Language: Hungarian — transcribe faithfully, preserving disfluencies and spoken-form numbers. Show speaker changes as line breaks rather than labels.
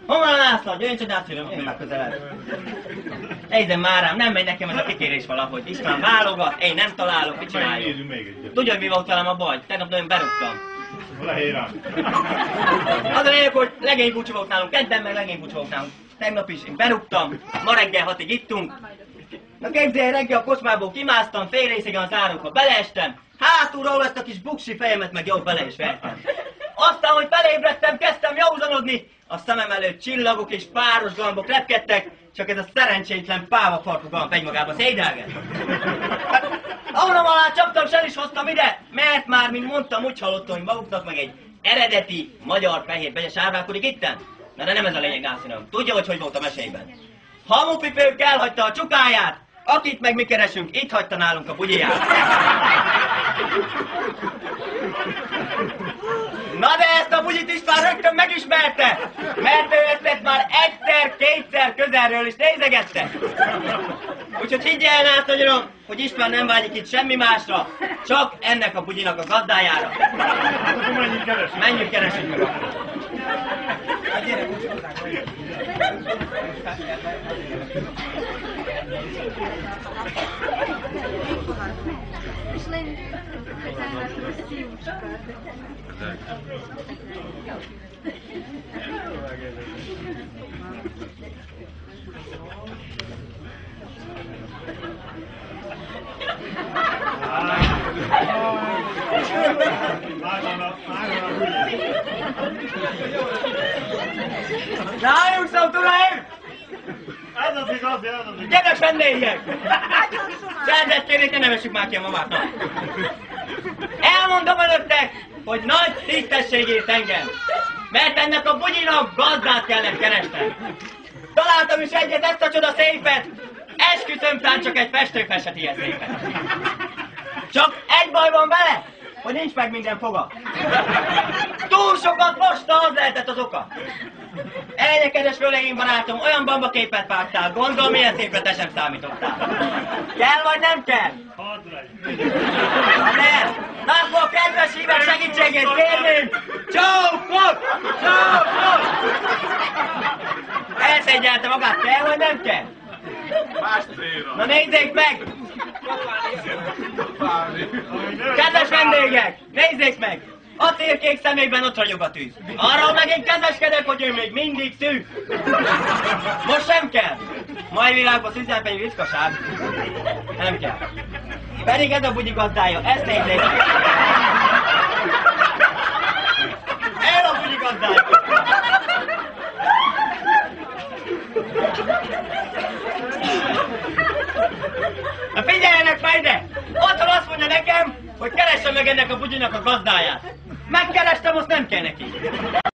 Hol van a nászlad? Jöjjön csak átszülöm, én már közelebb. Nézzem már rám, nem megy nekem ez a kikérés valahogy. István válogat, én nem találok, mit csináljuk? Tudja, hogy mi volt velem a baj? Tegnap nagyon berúgtam. Az a lényeg, hogy legénybúcsú volt nálunk, kedden meg legénybúcsú volt nálunk. Tegnap is én berúgtam, ma reggel hatig ittunk. Na képzelj, reggel a kocsmából kimásztam, fél részegen az árokba beleestem. Hátulról ezt a kis buksi fejemet meg jól bele is vertem. Aztán, hogy felébredtem, kezdtem józanodni. A szemem előtt csillagok és páros galambok repkedtek, csak ez a szerencsétlen pávafarkú galamb egymagába szédelget. Ahonnan alá csaptam, sem is hoztam ide, mert már, mint mondtam, úgy hallottam, hogy maguknak meg egy eredeti magyar fehér begyes árválkodik itten. Na de nem ez a lényeg, nászínom. Tudja, hogy hogy volt a mesében. Hamupipők elhagyta a csukáját, akit meg mi keresünk, itt hagyta nálunk a bugyiját. Na de ezt a bugyit István rögtön megismerte, mert ő ezt már egyszer-kétszer közelről is nézegette. Úgyhogy higgy el, nászonyorom, hogy István nem vágyik itt semmi másra, csak ennek a bugyinak a gazdájára.
Menjünk keresünk.
Menjünk keresünk meg akkor. Gyere, most hozzánk. Rájúkszom, uraim!
Ez az igaz, ez az igaz.
Kedves vendégek! Csendet kérnék, ne nevessük már ki a mamát. Elmondom önöknek, hogy nagy tisztesség ért engem, mert ennek a bugyinak gazdát kellett keresnem. Találtam is egyet, ezt a csoda szépet, esküszöm, tán csak egy festőfel se ilyen szépet. Csak egy baj van vele, hogy nincs meg minden foga. Túl sokat mosta, az lehetett az oka. Ejje, kedves vőlegény barátom, olyan bambaképet vágtál, gondol, milyen szépre te sem számítottál. Kell vagy nem kell?
Hadd legyen.
Nem! Na akkor kedves hívek segítségét kérnünk! Csókot! Csókot! Elszégyelte magát, kell vagy nem kell?
Más célra.
Na nézzék meg! Kedves vendégek, nézzék meg! A térkék szemében ott ragyog a tűz. Arról meg én kezeskedek, hogy ő még mindig szűk. Most sem kell. Mai világban szüzelpeny ritkaság. Nem kell. Pedig ez a bugyi gazdája, ezt nézzék. Ez a bugyi gazdája. Na figyeljenek már ide! Otthon azt mondja nekem, hogy keresse meg ennek a bugyinak a gazdáját. Megkerestem, azt nem kell neki.